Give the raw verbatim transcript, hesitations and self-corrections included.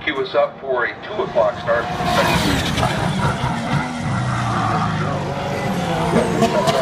Queue us up for a two o'clock start.